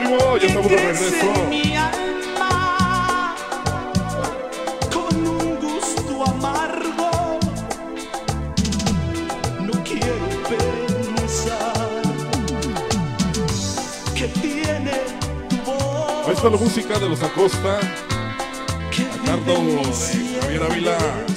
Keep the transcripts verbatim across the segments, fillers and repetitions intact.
ánimo, ya estamos de regreso. Mi alma, con un gusto amargo, no quiero pensar que tiene tu voz. Ahí está la música de los Acosta, a cargo de Javier Ávila.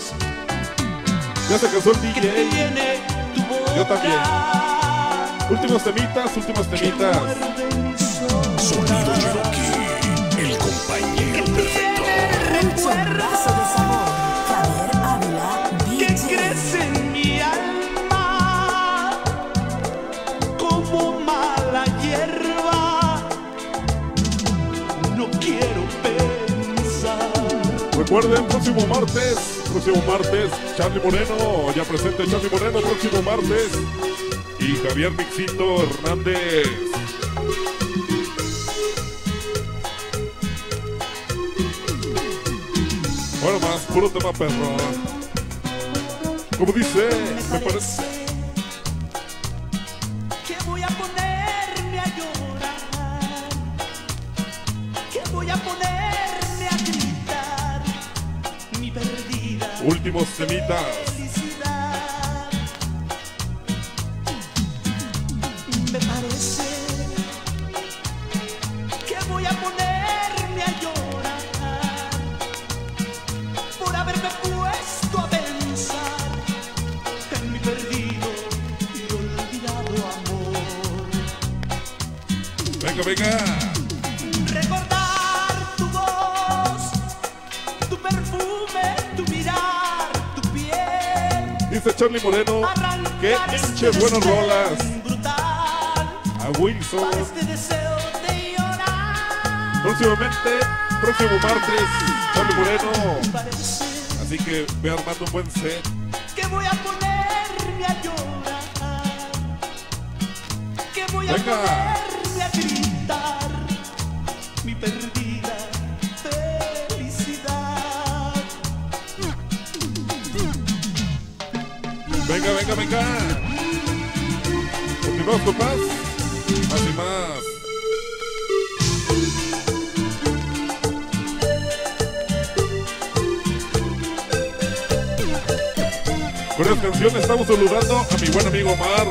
Ya se casó el D J. Yo también. Últimos temitas, últimos temitas. Sonido Cherokee, el compañero perfecto. Recuerdazo de sabor, Javier Ávila, Que D J. crece en mi alma como mala hierba. No quiero pensar. Recuerden, próximo martes, próximo martes, Charly Moreno, ya presente Charly Moreno, próximo martes. Y Javier Mixito Hernández. Bueno, más, puro tema perro. Como dice, me parece. Que voy a ponerme a llorar, que voy a ponerme a gritar mi perdida Últimos temitas. felicidad. Me parece que voy a ponerme a llorar por haberme puesto a pensar en mi perdido y olvidado amor. Venga, venga. Recordar tu voz, tu perfume, tu mirar, tu piel. Dice Charly Moreno, que hinche buenas rolas. Brutal, A Wilson. para este deseo de llorar. Próximamente, próximo martes, Charly Moreno. Parece Así que ve armando un buen set. que voy a ponerme a llorar, que voy a Venga. ponerme a gritar mi perdida felicidad. Venga, venga, venga. Continuamos con más. Más y más. Con esta canción estamos saludando a mi buen amigo Omar.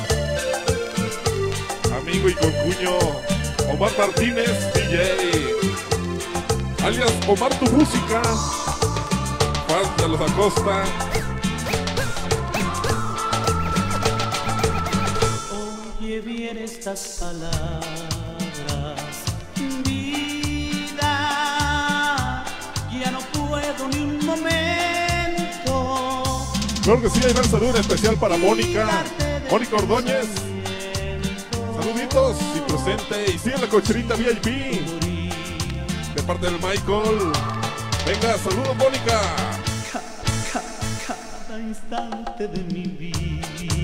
Amigo y concuño Omar Martínez, D J. Alias Omar Tu Música. Fan de los Acosta. Oye bien estas palabras, vida, ya no puedo ni un momento. Claro que sí, hay un saludo especial para Mónica. Mónica Ordóñez. Saluditos y presente. Y sigue la cocherita V I P. De parte del Michael. Venga, saludos Mónica. Ca- ca- Cada instante de mi vida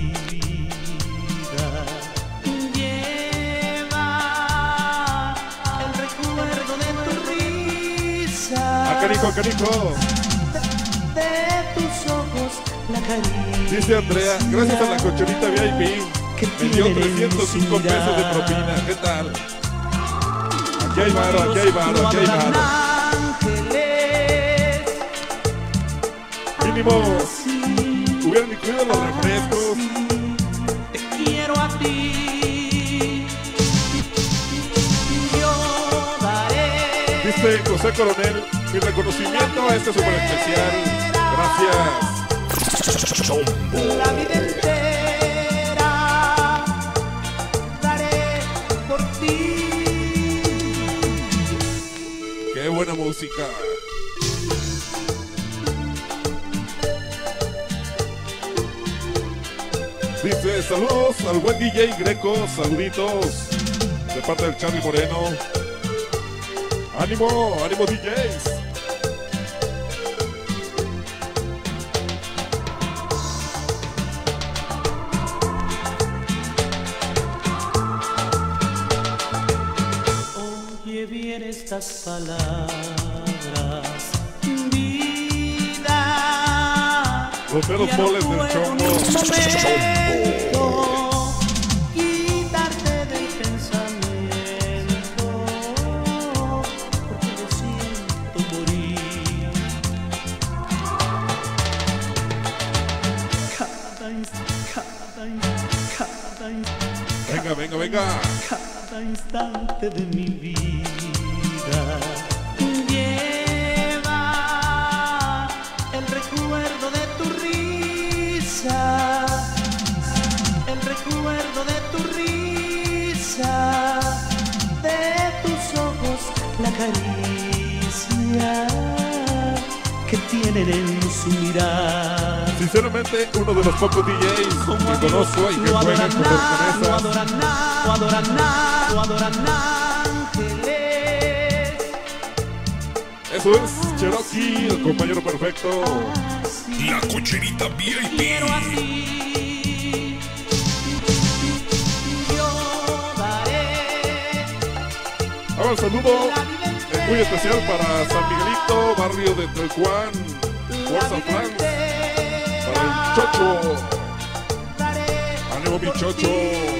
lleva el recuerdo de tu risa, A canijo, a canijo. de tus ojos, la caricia. Dice Andrea, gracias a la cocherita V I P. Me dio trescientos cinco pesos de propina. ¿Qué tal? Aquí hay varo, aquí hay varo, aquí hay varo. Ángeles, Mínimo hubieran incluido los refrescos. te quiero a ti. Yo daré Dice José Coronel, mi reconocimiento a este super especial. Gracias. la vida entera, daré por ti. Qué buena música. Dice, saludos al buen D J Greco, saluditos de parte del Charly Moreno. Ánimo, ánimo D Js. Oye bien estas palabras, vida, Los meros ya no moles del puedo chombo. ni un momento quitarte del pensamiento. cada instante, Venga, venga, venga. cada instante de mi vida. Lleva el recuerdo de tu risa, el recuerdo de tu risa, de tus ojos, la caricia que tienen en su mirada. Sinceramente, uno de los pocos D Js que conozco y que juegan con Lo Fortaleza. adoran, lo adoran, lo adoran ángeles. Eso es Cherokee, el compañero perfecto. La cocherita V I P. Quiero así. Yo daré Ahora el saludo es muy especial para San Miguelito, barrio de Telcuán, Fuerza France. Para el Chocho. Ánimo mi Chocho.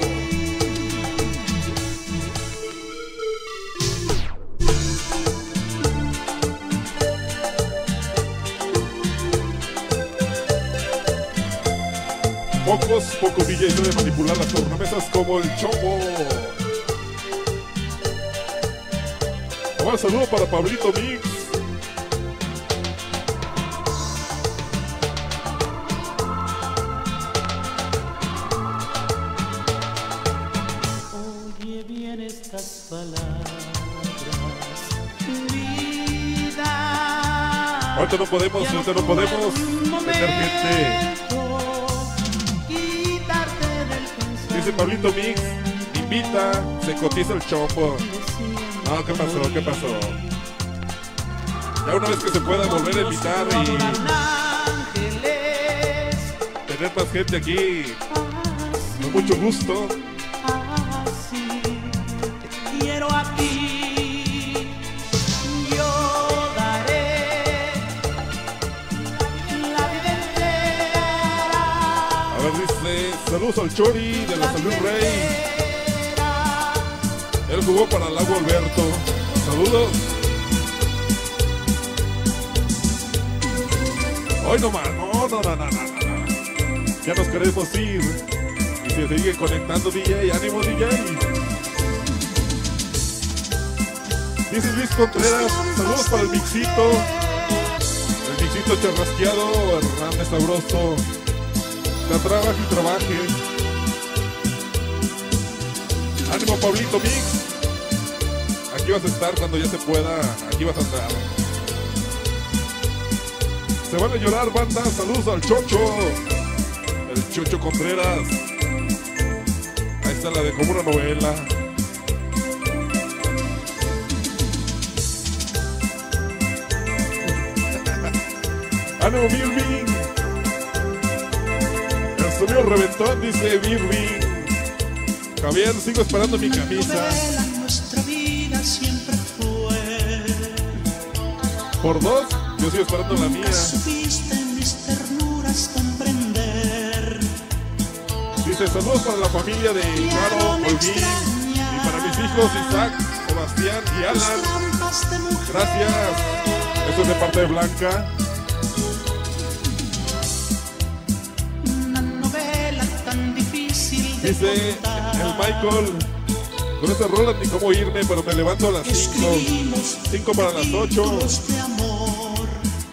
Pocos, pocos D Js deben manipular las tornamesas como el Chopo. Un saludo para Pablito Mix. Oye bien estas palabras, vida. Ahorita no podemos, ahorita no podemos meter gente. Dice Pablito Mix, invita, se cotiza el Chopo. No, ¿qué pasó? ¿Qué pasó? Ya una vez que se pueda volver a invitar y tener más gente aquí, con mucho gusto. Quiero a ti, yo daré la vida entera. A ver, dice, saludos al Chori de la Salud Rey. Él jugó para el Lago Alberto. Saludos. Hoy no más, no, no, no, no, no, no. Ya nos queremos ir. Y se sigue conectando D J, ánimo D J. Dice Luis Contreras, saludos para el Mixito. El Mixito charrasqueado, Hernández Sabroso. Ya trabaje y trabaje. Ánimo Pablito Mix. Aquí vas a estar cuando ya se pueda. Aquí vas a estar. Se van a llorar, banda. Saludos al Chocho. El Chocho Contreras. Ahí está la de como una novela. Ánimo Birving. El sonido reventón, dice Birving. Javier, sigo esperando mi camisa. Nuestra vida siempre fue. Por dos, yo sigo esperando la mía. Supiste mis ternuras comprender. Dice, saludos para la familia de Caro, Holguín. Y para mis hijos Isaac, Sebastián y Alan. Gracias. Esto es de parte de Blanca. Una novela tan difícil de Dice el Michael, con esta rola ni cómo irme, pero me levanto a las cinco. cinco para las ocho. de amor.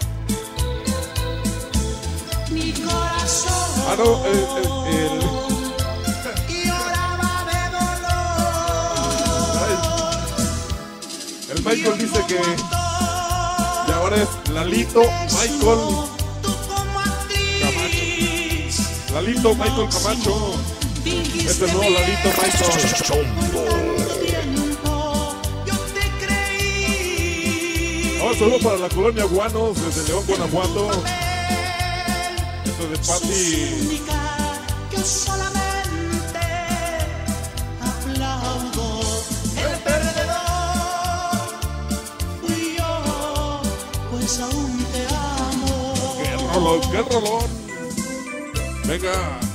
Mi corazón Ah, no, el, el, el, lloraba de dolor. ay, el Michael dice que y ahora es Lalito Michael Tú como actriz, Lalito Michael Camacho. Este es nuevo Lalito Michael. tiempo, yo te creí. Ahora saludo para la colonia Guanos desde León, Guanajuato. Esto es de Pati. Única, yo solamente aplaudo. El perdedor fui yo, pues aún te amo. ¡Qué rolón, qué rolón! Venga.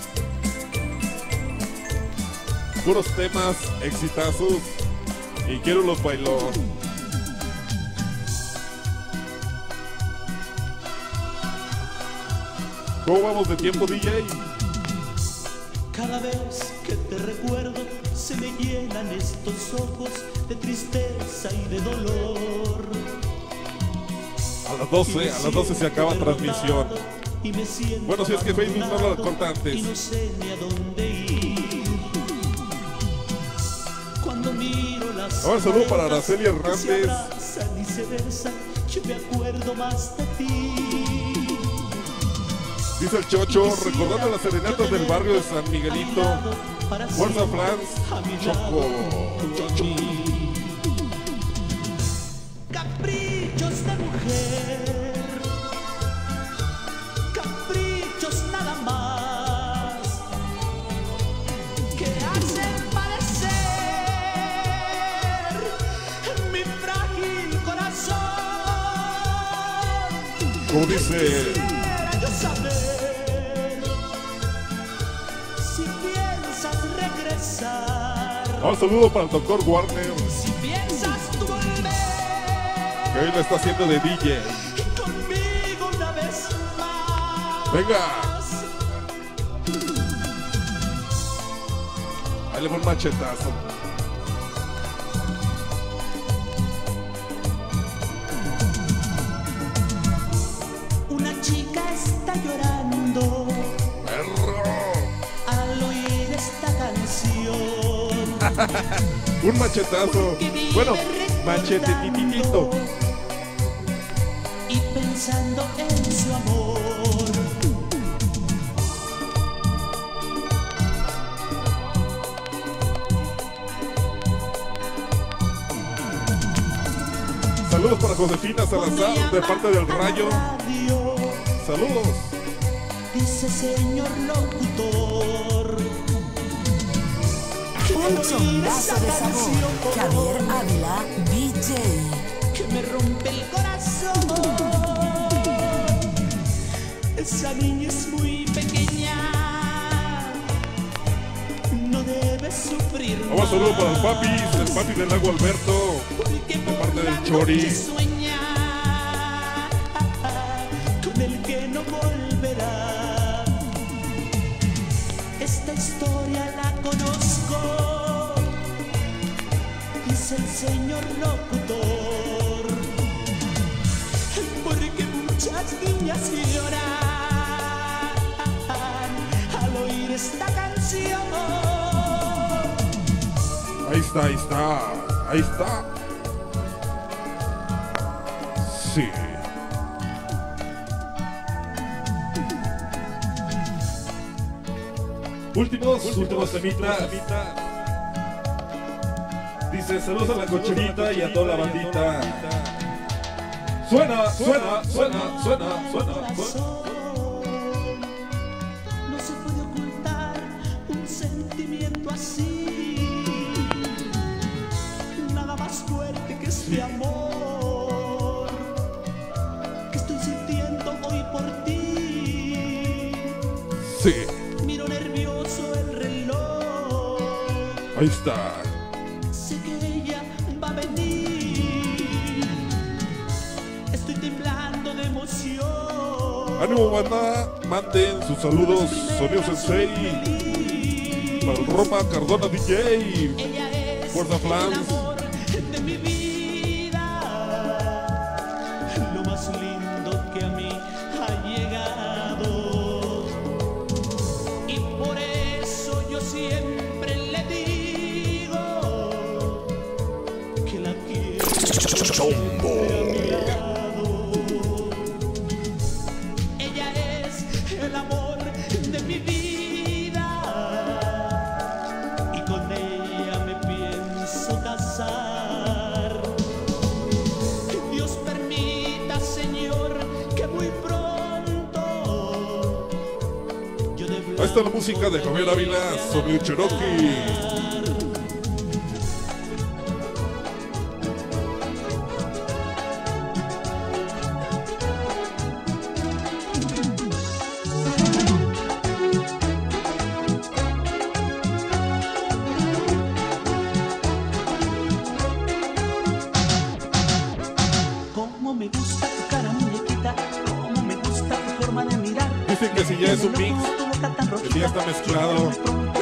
Puros temas exitazos. Y quiero los bailó. ¿Cómo vamos de tiempo, D J? Cada vez que te recuerdo se me llenan estos ojos de tristeza y de dolor. A las doce, a las doce se acaba transmisión. Bueno, si es que Facebook no lo corta antes. Y no sé ni a dónde ir. Cuando miro las Ahora saludo para Araceli que se Hernández. abrazan y se besan, yo me acuerdo más de ti. Dice el Chocho, recordando las serenatas del barrio de San Miguelito. Fuerza Flans, Choco, Chocho. Caprichos de mujer, caprichos nada más, que hacen padecer mi frágil corazón. Como dice, Quisiera yo saber si piensas regresar, un saludo para el doctor Warner, si piensas tú volver que hoy lo está haciendo de D J. conmigo una vez más. Venga, ahí le voy un machetazo. Una chica está llorando Perro. al oír esta canción. Un machetazo. Que vive Bueno, recordando machetititito. y pensando en su amor. Saludos para Josefina Cuando Salazar de llama parte del a la Rayo. radio, Saludos. dice señor locutor, Un chongazo de sabor. Javier Ávila, D J. que me rompe el corazón. Esa niña es muy pequeña, no debe sufrir más. Vamos, saludos para el papi, el papi del lago Alberto, Porque de por parte la del Chori. noche sueña con el que no volverá. Esta historia la conozco, dice el señor locutor, porque muchas niñas lloran al oír esta canción. Ahí está, ahí está, ahí está. Sí. Últimos, últimos temitas. Dice, saludos a la cocherita y a toda la bandita. Suena, suena, suena, suena, suena, suena. No se puede ocultar un sentimiento así, nada más fuerte que este amor que estoy sintiendo hoy por ti. Sí, Miro nervioso el reloj, ahí está. sé que ella va a venir, estoy temblando de emoción. Ánimo, banda, manden sus saludos, Sonido Sensei, para el Roma Cardona D J. Ella es Fuerza Flans. el amor de mi vida, lo más lindo que a mí ha llegado, y por eso yo siempre le digo que la quiero siempre a mi lado. Ella es el amor de mi vida y con ella me pienso casar. Dios permita, Señor, que muy pronto yo de Ahí está la música de Javier Ávila, Sonido Cherokee. Cómo me gusta tu cara, muñequita, cómo me gusta tu forma de mirar. Dicen que si ya es un mix, Tu boca tan que si ya está mezclado. rojita,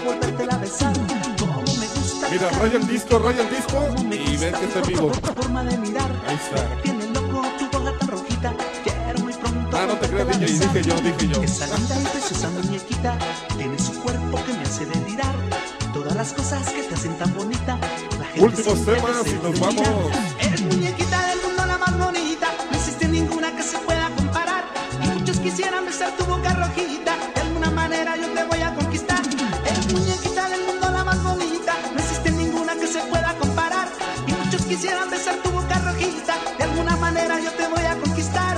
Mira, raya el disco, raya el disco y ven que está en vivo. Ahí está. Tiene loco tu boca tan rojita. Quiero muy pronto. Ah, no te creas, D J, dije yo, dije yo. Esa linda y preciosa muñequita tiene su cuerpo que me hace delirar. Todas las cosas que te hacen tan bonita. La gente Últimos siempre temas te y nos admira. vamos. Eres muñequita del mundo la más bonita. No existe ninguna que se pueda comparar. Y muchos quisieran besar tu boca rojita. De alguna manera yo te voy a conquistar. Eres muñequita del mundo la más bonita. No existe ninguna que se pueda comparar. Y muchos quisieran besar tu boca rojita. De alguna manera yo te voy a conquistar.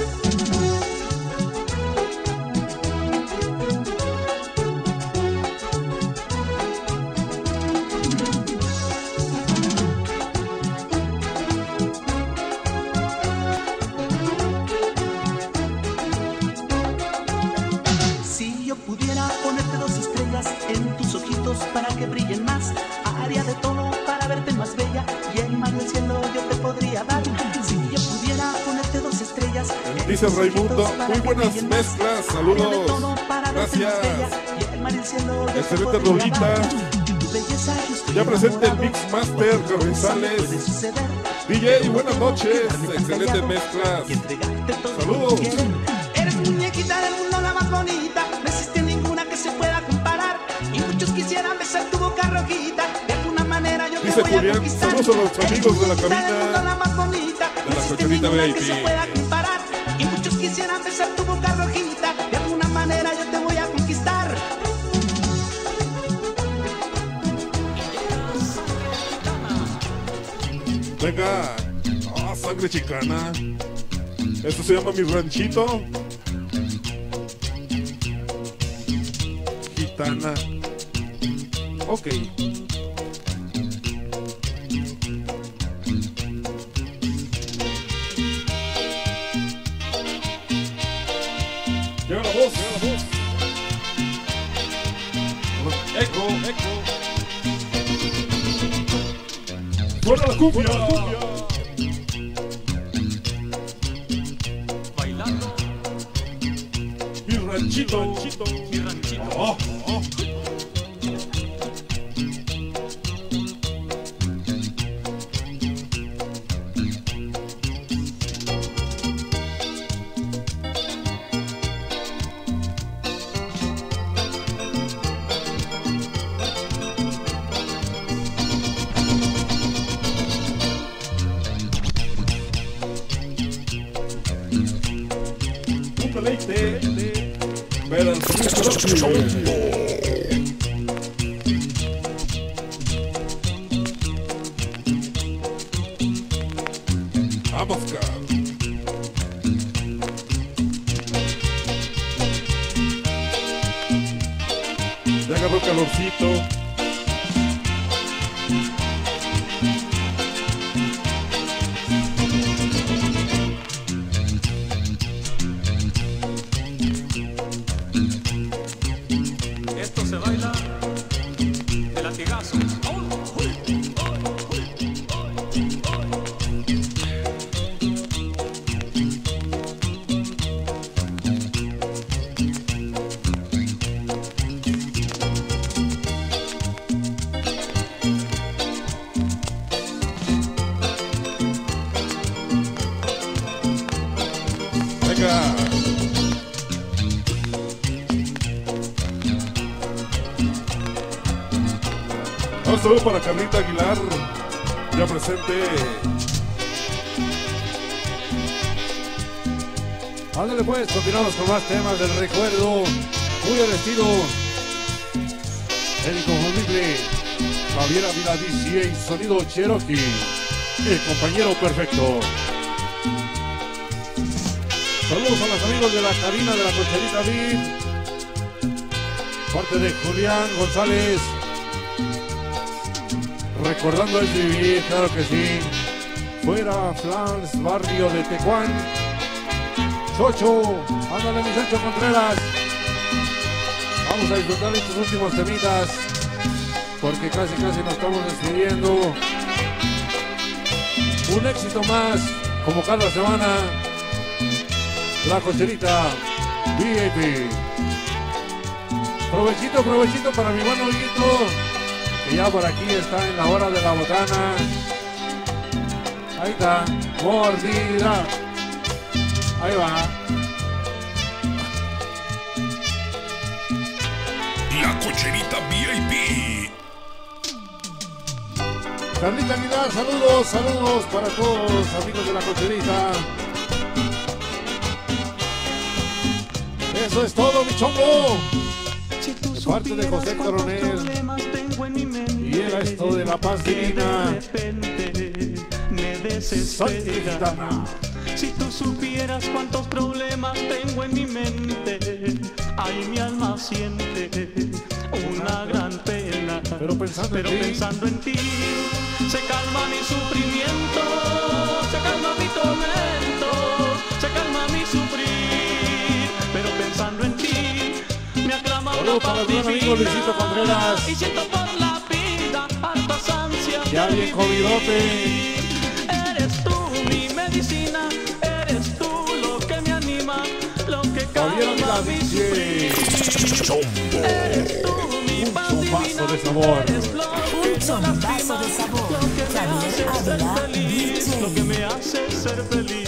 Si yo pudiera ponerte dos estrellas en tus ojitos para que brillen más, haría de todo para verte más bella y el mar y el cielo yo te podría dar. Si yo pudiera ponerte dos estrellas en Dice tus Raimundo, ojitos para muy que buenas brillen más, mezclas, haría de saludos. todo para verte más Gracias. bella y el mar y el cielo yo te Excelente podría rolita. dar. Tu belleza, yo estoy Ya presente el enamorado. Mix Master Carrizales. Puede suceder. D J, buenas noches. Excelentes mezclas. Y entregarte todo Saludos. lo que quieres. Eres muñequita del mundo la más bonita. No existe ninguna que se pueda comparar. Y muchos quisieran besar tu boca rojita. De alguna manera yo te Dice voy a Julián, conquistar. saludos a los amigos de la Eres muñequita cabina del mundo la más bonita. de No la existe Cochelita ninguna V I que P. se pueda comparar. Y muchos quisieran besar tu boca rojita. De alguna manera yo te voy a conquistar. Venga. Ah, sangre chicana. Esto se llama Mi Ranchito. Gitana. Ok. Llega la voz, llega la voz. Eco, eco. ¡Suena la cumbia! La cumbia. Bailando Mi ranchito. mi ranchito. Oh, oh. Un deleite ver al sonido. Vamos, cabrón. Ya agarró calorcito. Esto se baila de latigazo. Venga. Un saludo para Carlita Aguilar, ya presente. Ándale pues, continuamos con más temas del recuerdo. Muy al estilo el inconfundible Javier Ávila D C A, sonido Cherokee, el compañero perfecto. Saludos a los amigos de la cabina de la Cochelita V I P, parte de Julián González. Recordando es vivir, claro que sí. Fuera Flans, barrio de Tecuán. Chocho, ándale mi Sancho Contreras. Vamos a disfrutar de estos últimos temitas, porque casi casi nos estamos despidiendo. Un éxito más, como cada semana, la Cochelita V I P. Provechito, provechito para mi buen Huguito, que ya por aquí está en la hora de la botana. Ahí está, mordida. Ahí va. La Cocherita V I P. Carlita Aguilar, saludos, saludos para todos los amigos de la Cocherita. Eso es todo, mi chongo. De parte de José Coronel. Y llega esto de la paz divina. Soy gitana. Si tú supieras cuántos problemas tengo en mi mente, ay, mi alma siente una gran pena. Pero pensando, Pero en, ti. pensando en ti, se calma mi sufrimiento, se calma mi tormento, se calma mi sufrir. Pero pensando en ti, me aclama una Saludos para paz el buen amigo divina. Luisito Contreras. Y siento por la vida hartas ansias Ya de bien comidote. vivir. Eres tú mi medicina, eres tú lo que me anima, lo que calma mi sufrir. Eres tú mi paz Un chombazo divina, de sabor. eres lo Un que no chombazo lastima, de sabor. lo que me Javier hace ser Ávila, feliz, D J. lo que me hace ser feliz.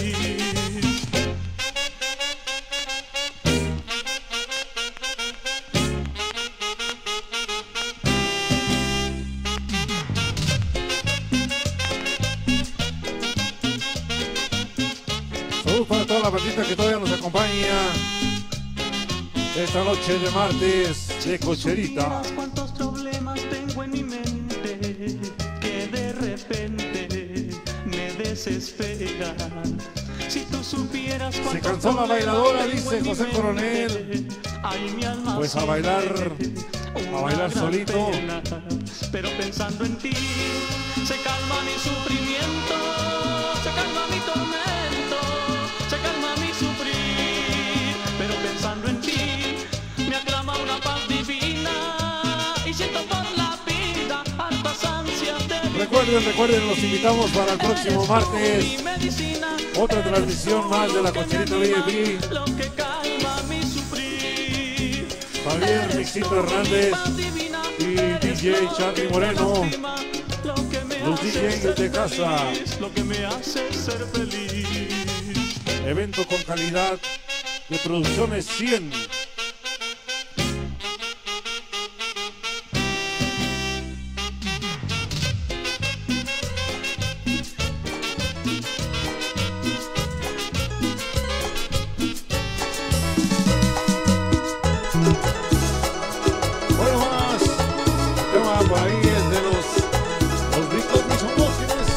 Saludos para toda la bandita que todavía nos acompaña esta noche de martes de Cocherita. Cuántos problemas tengo en mi mente que de repente me desesperan. Si tú supieras Se cuántos cansó la bailadora, problemas dice tengo en mi José mente, Coronel. ay, mi alma Pues a bailar, siente a bailar una gran solito. pena. Pero pensando en ti, se calma mi sufrimiento, se calma mi tormento, se calma mi sufrir. Pero pensando en ti, me aclama una paz divina y siento por la vida hartas ansias de vivir. Recuerden, recuerden, los invitamos para el próximo martes. Mi medicina, Otra transmisión más de la Cocherita V I P. lo que calma mi sufrir. Javier Mixito Hernández y D J Charlie Moreno. Los D Js de casa. Lo que me hace ser feliz. Evento con calidad de Producciones cien. Bueno, más. El tema por ahí es de los, los ricos misomógenes.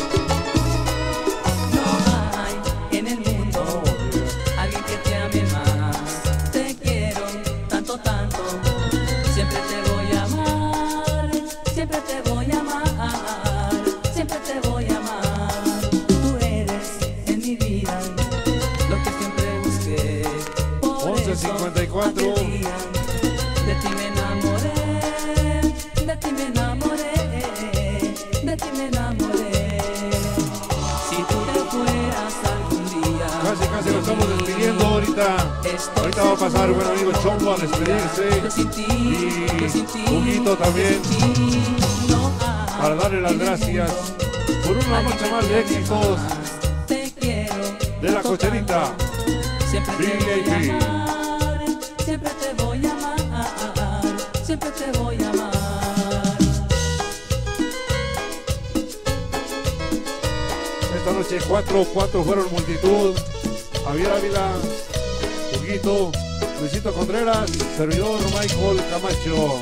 No hay en el mundo alguien que te ame más. Te quiero tanto, tanto. Siempre te voy a amar. Siempre te voy a amar. Siempre te voy a amar. Tú eres en mi vida lo que siempre busqué. Por once eso, cincuenta y cuatro. aquel día de ti me enamoré. De ti me enamoré. De ti me enamoré. Si tú te fueras algún día, Casi, casi lo estamos despidiendo ahorita. estoy Ahorita va a pasar el buen amigo Chombo a segura despedirse. que sin ti, que sin ti, Y Huguito también, que sin ti no hay para darle las en el gracias mundo por una alguien noche que más te de ame éxitos más. Te quiero de la tanto, Cocherita. tanto. Siempre te V I voy a P. amar, siempre te voy a amar, siempre te voy a amar. Esta noche cuatro, cuatro fueron multitud. Javier Ávila, Huguito, Luisito Contreras, servidor Michael Camacho.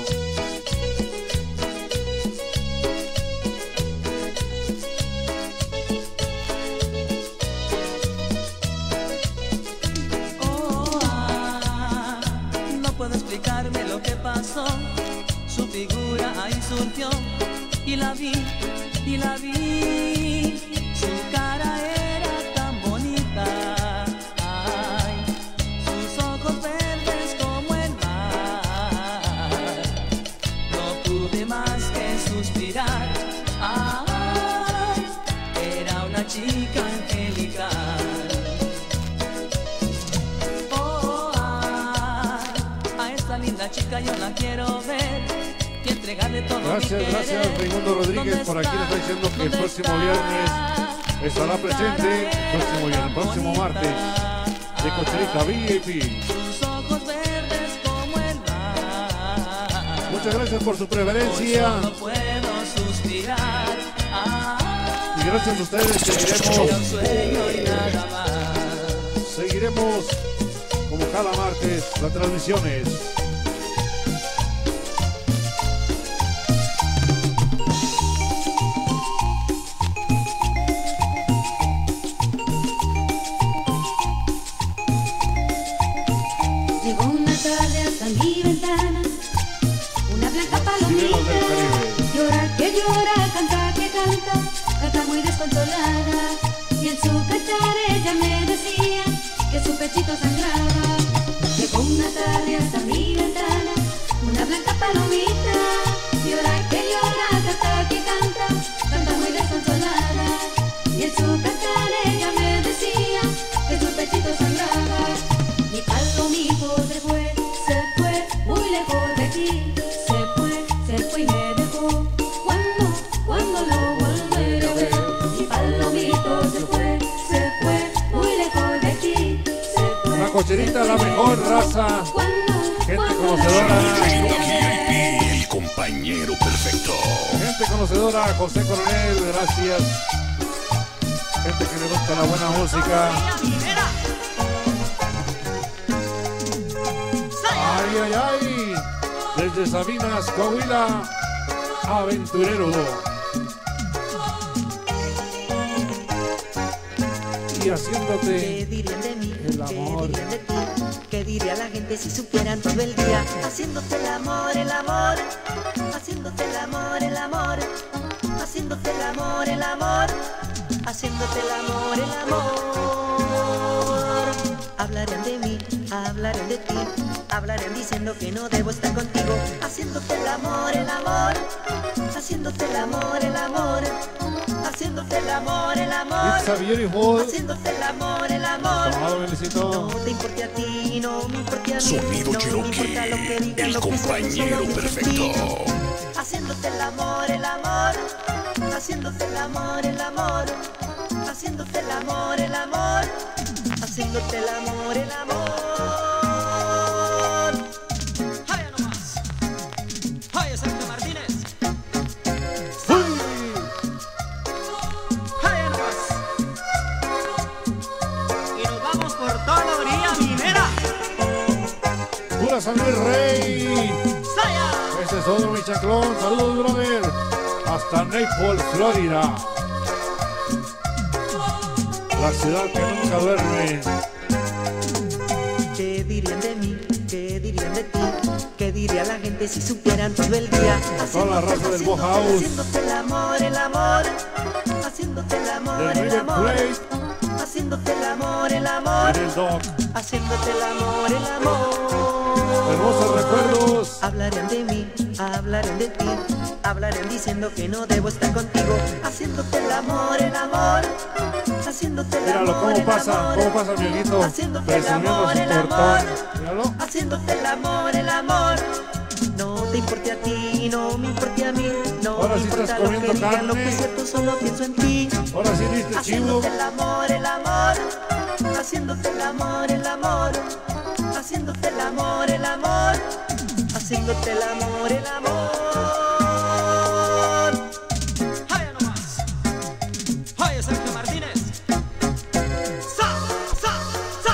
Oh, ah, no puedo explicarme lo que pasó. Su figura ahí surgió y la vi, y la vi. Su cara era tan bonita, ay, sus ojos verdes como el mar. No pude más que suspirar, ay, era una chica angelical. Oh, ay, a esta linda chica yo la quiero ver, y entre entregarle todo Gracias, mi gracias querer. Raimundo Rodríguez, por aquí le está diciendo que el próximo viernes estará presente, próximo viernes, próximo martes, de Cocherita V I P. Tus ojos verdes como el mar. Muchas gracias por su preferencia. No puedo suspirar. Ah, Y gracias a ustedes seguiremos, un sueño y nada más. seguiremos como cada martes las transmisiones. Llegó una tarde hasta mi ventana, una blanca Cineros del palomita, Caribe. llora que llora, canta que canta, canta muy desconsolada, y en su cantar ella me decía que su pechito sangraba. Llegó una tarde hasta mi ventana, una blanca palomita, llora que llora, canta que canta, canta muy desconsolada, y en su cantar ella me decía que su pechito sangraba. Mi palomito se fue, se fue muy lejos de aquí, se fue, se fue y me dejó. ¿Cuándo, cuándo lo volveré a ver? Mi palomito se fue, se fue muy lejos de aquí, se fue. La Cocherita, la mejor raza, gente conocedora, El compañero perfecto. gente conocedora, José Coronel, gracias. Gente que le gusta la buena música. Ay, ay, ay. Desde Sabinas, Coahuila, aventurero. Y haciéndote ¿Qué dirían de mí? el amor. ¿Qué dirían de ti? ¿Qué diría la gente si supieran todo el día? Haciéndote el amor, el amor, haciéndote el amor, el amor, haciéndote el amor, el amor, haciéndote el amor, el amor. Hablarán de mí, hablarán de ti, hablarán diciendo que no debo estar contigo. Haciéndote el amor, el amor, haciéndote el amor, el amor, haciéndote el amor, el amor, It's a beautiful. haciéndote el amor, el amor. Tomado, Belicito. No te importe a ti, no me importe a mí. Sonido no me Cherokee, importa lo que digan, el lo que sea, compañero solo pienso en ti. perfecto. Haciéndote el amor, el amor, haciéndote el amor, el amor, haciéndote el amor, el amor, haciéndote el amor, el amor. ¡Jaya nomás! ¡Jaya Sergio Martínez! ¡Jaya nomás! Y nos vamos por toda la orilla minera. Pura San Luis Rey. ¡Saya! Ese es todo, mi chaclón. Saludos, brother. Hasta Naples, Florida. La ciudad que nunca duerme. ¿Qué dirían de mí? ¿Qué dirían de ti? ¿Qué diría la gente si supieran todo el día? Toda la raza del Bo House. Haciéndote el amor, el amor, haciéndote el amor, Del el River amor, Plate. haciéndote el amor, el amor, En el Doc. haciéndote el amor, el amor. Hermosos recuerdos. Hablarán de mí, hablarán de ti, hablarán diciendo que no debo estar contigo. Haciéndote el amor, el amor, haciéndote el Míralo amor, cómo el pasa, amor, cómo pasa mi ojito. haciéndote el Presumiendo amor, su el tortón. amor, Míralo. haciéndote el amor, el amor. No te importe a ti, no me importe a mí, no Ahora me sí importa estás lo comiendo que digan, lo que carne. es cierto, solo pienso en ti. Ahora sí viste chivo. Haciéndote el amor, el amor, haciéndote el amor, el amor, haciéndote el amor, el amor, haciéndote el amor, el amor. ¡Jaya nomás! ¡Jaya Sergio Martínez! ¡Sa! ¡Sa! ¡Sa!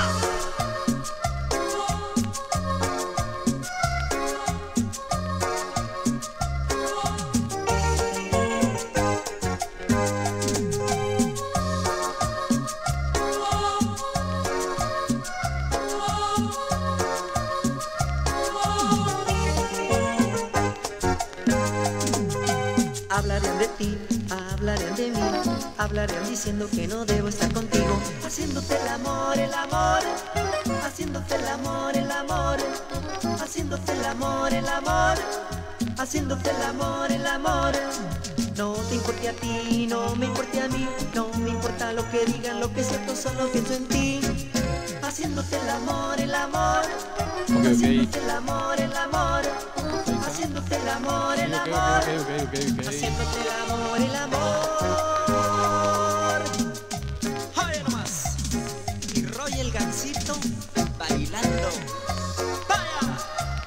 Hablarán de ti, hablarán de mí, hablarán diciendo que no debo estar contigo. Haciéndote el amor, el amor, haciéndote el amor, el amor, haciéndote el amor, el amor, haciéndote el amor, el amor. No te importe a ti, no me importe a mí, no me importa lo que digan, lo que es cierto, solo pienso en ti. Haciéndote el amor, el amor, haciéndote el amor, el amor, haciéndote haciéndote el amor, el Ok, amor, ok, ok, ok, ok. haciéndote el amor, el amor. Oye nomás. Y Roy el Gansito bailando. Vaya.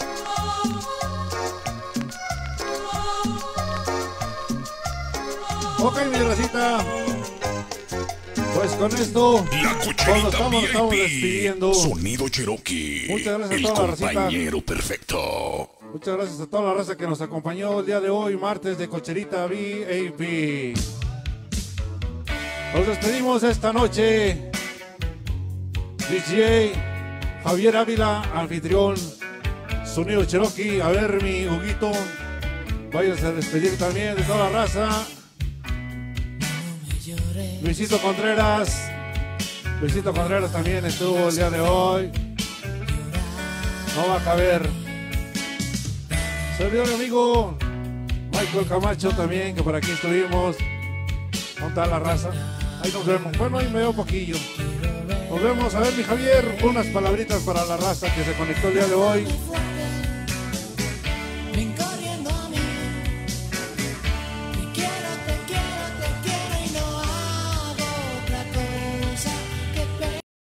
Ok, mi racita. Pues con esto, La cuando cocherita estamos, estamos V I P. despidiendo. Sonido Cherokee. Muchas gracias a El toda la racita. compañero perfecto. Muchas gracias a toda la raza que nos acompañó el día de hoy, martes de Cocherita V I P. Nos despedimos esta noche. D J Javier Ávila, anfitrión. Sonido Cherokee. A ver, mi Huguito, váyase a despedir también de toda la raza. Luisito Contreras. Luisito Contreras también estuvo el día de hoy. No va a caber. Servidor amigo Michael Camacho también, que por aquí estuvimos. ¿Dónde está la raza? Ahí nos vemos. Bueno, ahí me veo un poquillo. Nos vemos. A ver, mi Javier, unas palabritas para la raza que se conectó el día de hoy.